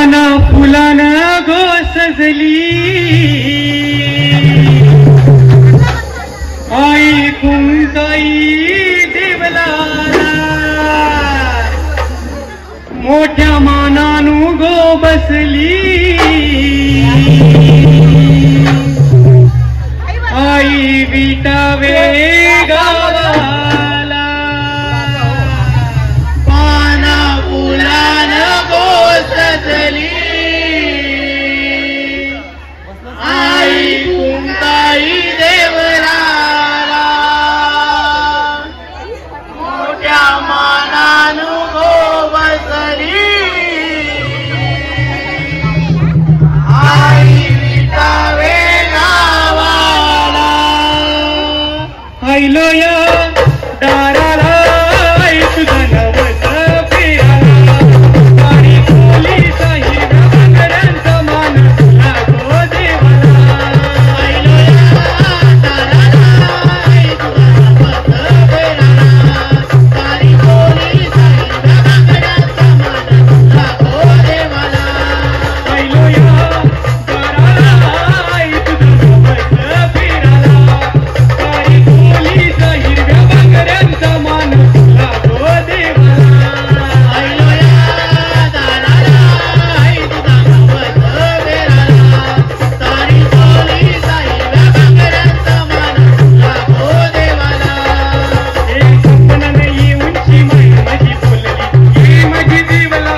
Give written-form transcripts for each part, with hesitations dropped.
पाना फुलानं गो सजली आई कुंकाई देवला मोठ्या मानानु गो बसली आई विटावे गावाला पाना फुलानं गो सजली आई कुंकाई देवला मोठ्या मानानु गो बसली आई विटावे गावाला आईलो या दाराला आई तुझा नवस फिराला गाडी खोली साई बांगड्यांचा मान लागो देवाला आईलो या दाराला आई तुझा नवस फिराला गाडी खोली साई बांगड्यांचा मान लागो देवाला आईलो या दाराला आई तुझा नवस फिराला गाडी खोली साई बांगड्यांचा मान लागो देवाला आईलो या दाराला आई तुझा नवस फिराला गाडी खोली साई बांगड्यांचा मान लागो देवाला हे स्वप्न नाही उंची माई माझी बोलली हे माझी देवला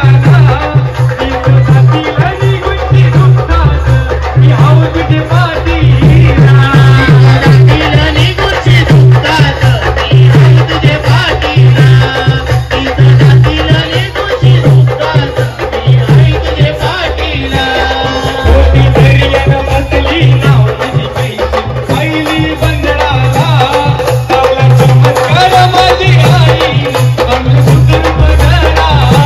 हातीला निघुंची दुःखात मी हाव तुझे पाठीला हातीला निघुंची दुःखात मी हाव तुझे पाठीला हातीला निघुंची दुःखात मी हाय तुझे पाठीला मोठी दर्यानं बसली नाव माझी कैसी पहिली बंदराला सावला चमत्कार माझी आई कमल सुंदर बदराला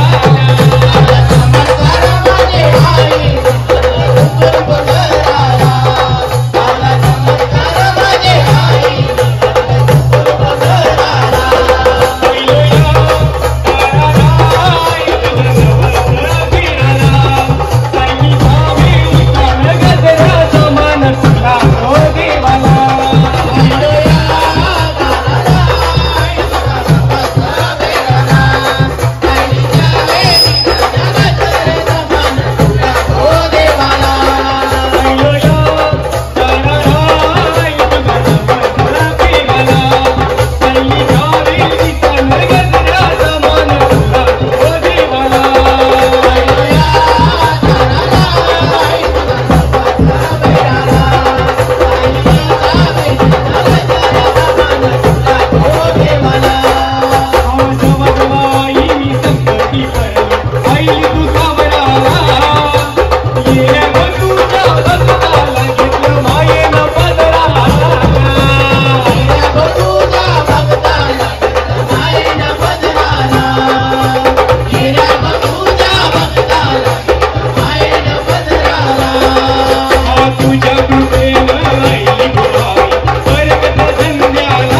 चमत्कार माझी आई सुंदर बदराला सावला चमत्कार माझी आई सुंदर बदराला आईलो या दाराला आई तुझा नवस फिराला साई भावे कान गजराचा मान लागो देवाला आईलो या दाराला आई तुझा नवस फिराला साई भावे कान गजराचा मान लागो देवाला आईलो या दाराला आई तुझा नवस फिराला साई भावे कान गजराचा मान लागो देवाला आईलो या दाराला आई तुझा नवस फिराला साई भावे कान गजराचा मान लागो देवाला आवाज वाजवाई मी संकटी पडली आईली तू सावराला ये तुझ्या भक्ताला घेतलं मायेनं पदराला ये तुझ्या भक्ताला घेतलं मायेनं पदराला ये तुझ्या भक्ताला घेतलं मायेनं पदराला तुझ्या कृपेनं राहिली बुराई स्वर्गात संध्याला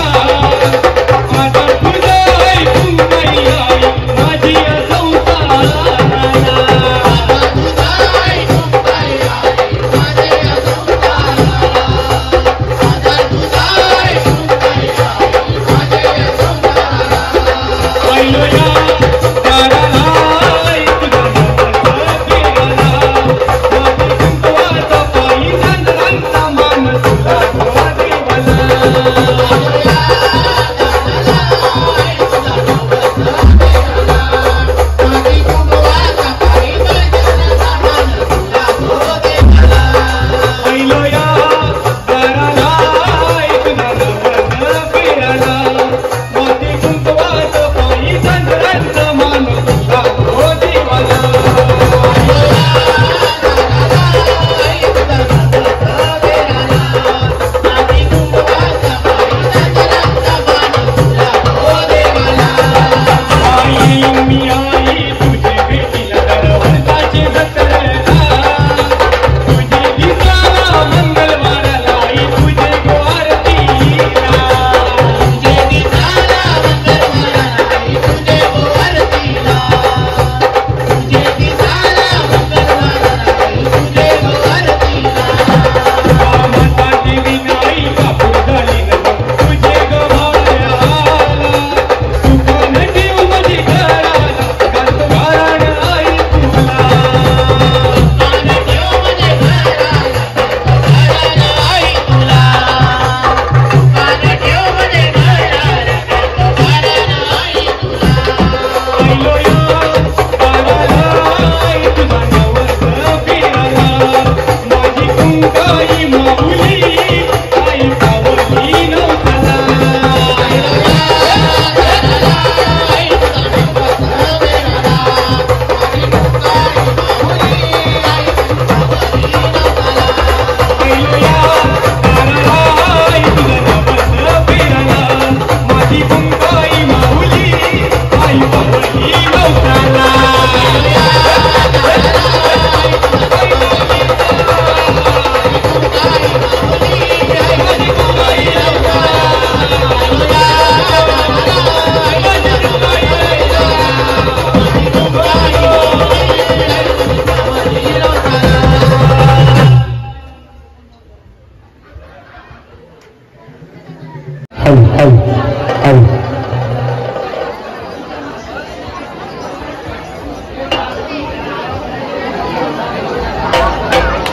आता तुझं ऐकून नाही आई माझी या संसाराला आता तुझं ऐकून नाही आई माझी या संसाराला आता तुझं ऐकून नाही आई माझी या संसाराला आईलो या दाराला आई तुझा नवस फिराला माझी कुंकवाचा पायी चांदण्यांचा मान लागो देवाला आईलो या दाराला आई तुझा नवस फिराला माझी कुंकवाचा पायी चांदण्यांचा मान लागो देवाला आईलो या दाराला आई तुझा नवस फिराला माझी कुंकवाचा पायी चांदण्यांचा मान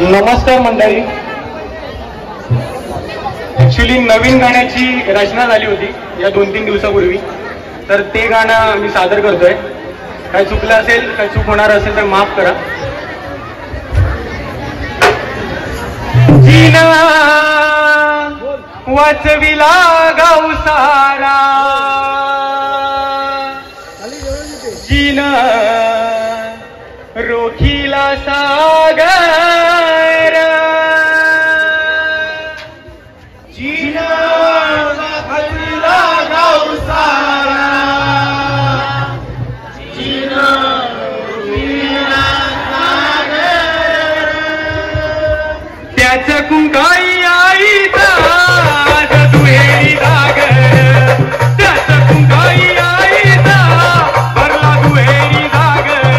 नमस्कार मंडळी. ऍक्च्युली नवीन गाण्याची रचना झाली होती या 2-3 दिवसापूर्वी, तर ते गाणं मी सादर करतोय. काय चुकलं असेल, काय चूक होणार असेल तर माफ करा. जीना वाचविला गाव सारा, जीना रोखीला सागर, जीना वाचविला गाव सारा, जीना रोखीला सागर. त्याच कुंकाई आईचा आज दुहेरी सागर, त्याच कुंकाई आईचा भरला दुहेरी सागर.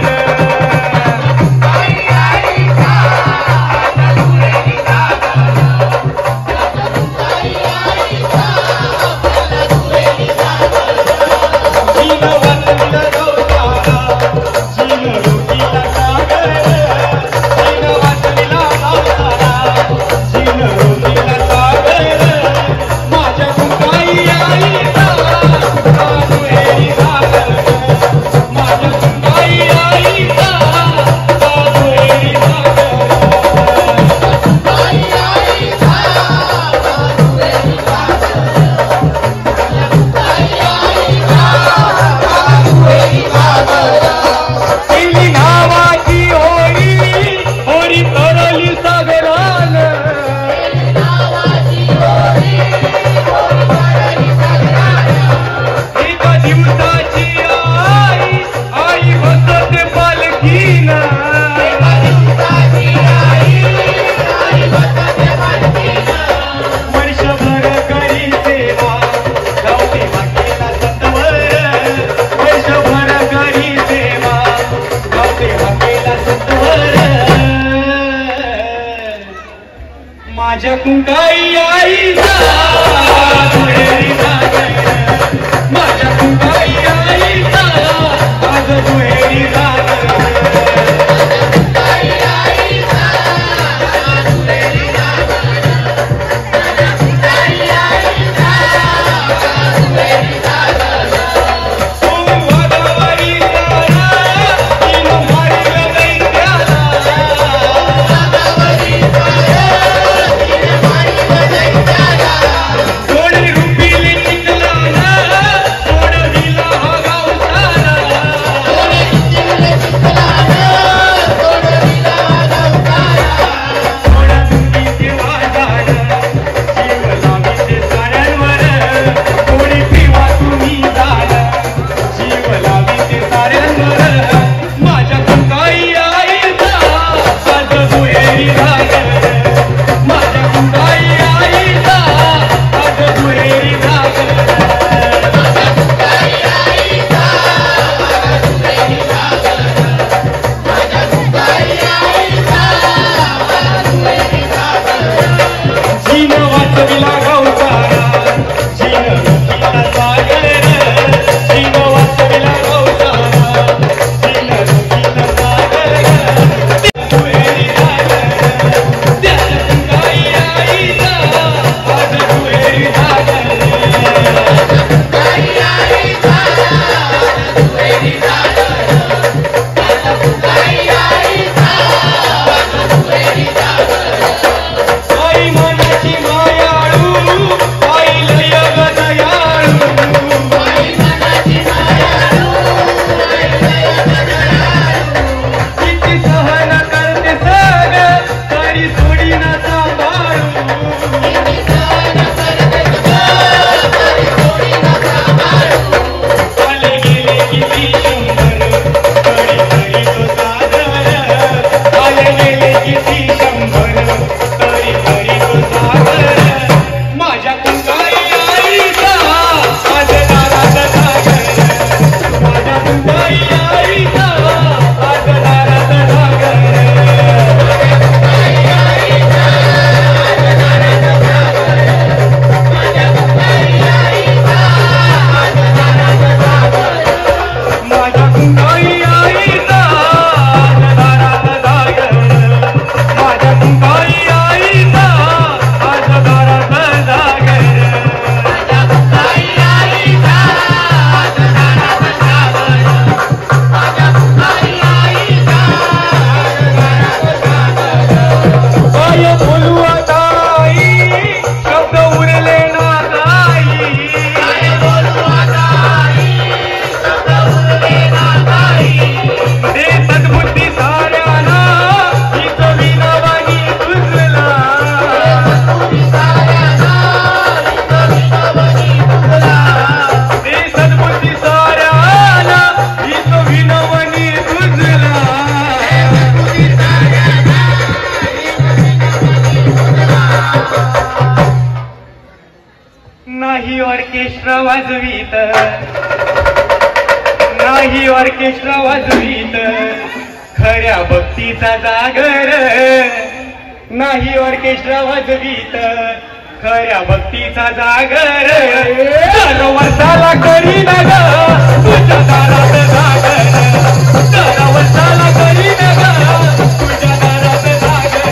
माझ्या कुंकाई आईचा दुहेरी सागर, माझ्या कुंकाई आईचा आज दुहेरी सागर. माझ्या वाजवीत नाही ऑर्केस्ट्रा वाजवीत खऱ्या भक्तीचा जागर नाही ऑर्केस्ट्रा वाजवीत खऱ्या भक्तीचा जागर दर वर्षाला करी न ग तुझ्या दारात जागर दर वर्षाला करी न ग तुझ्या दारात जागर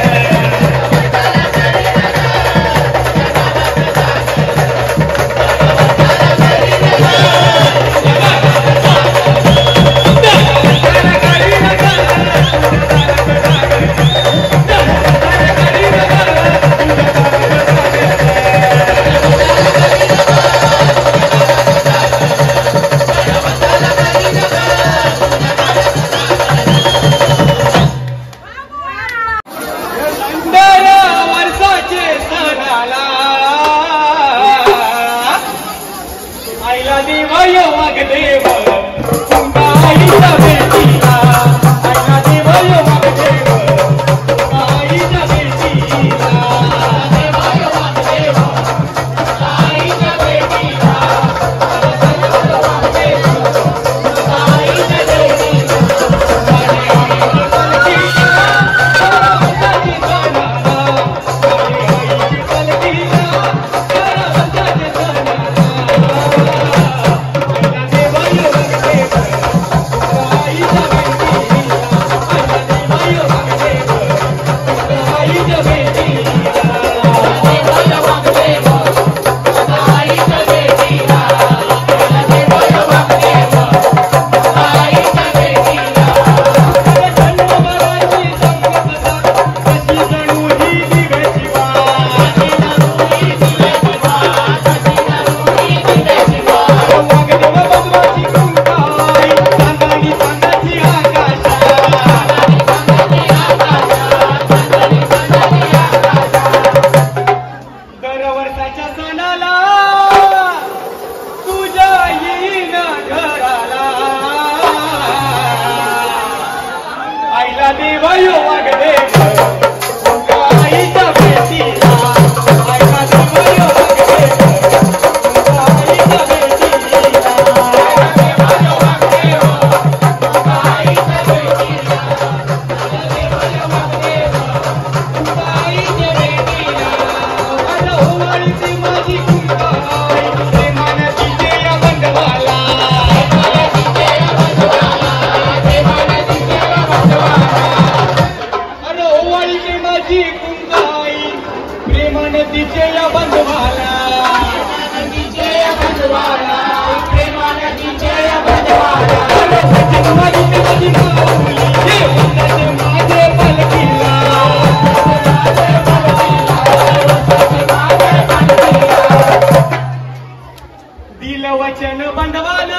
वचन बंधवाला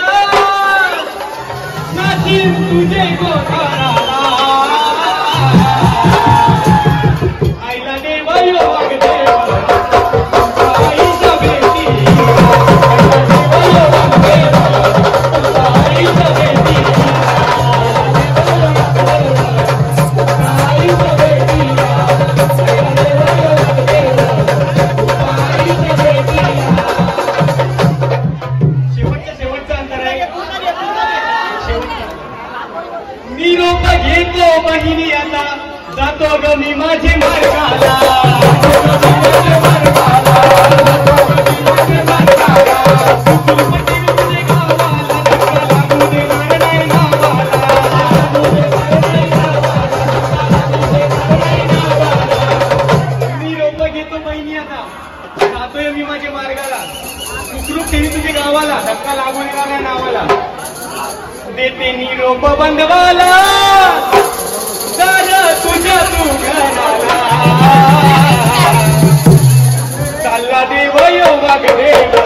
नाचीन तुझे गोठाराला आईला देव यो वागदेव आईच्या बेटी आईला देव यो वागदेव आईच्या बेटी आईच्या बेटी आईला देव यो वागदेव आईच्या बेटी निरोप घेतो बहिणी आता जातो ग मी माझे मार्गाला निरोप घेतो बहिणी आता जातोय मी माझ्या मार्गाला सुखरूप ठेवी तुझ्या गावाला धक्का लागू देणाऱ्या नावाला देते निरोप बंधवाला दादा तुझ्या तू घराला चालला देव यो वागदेव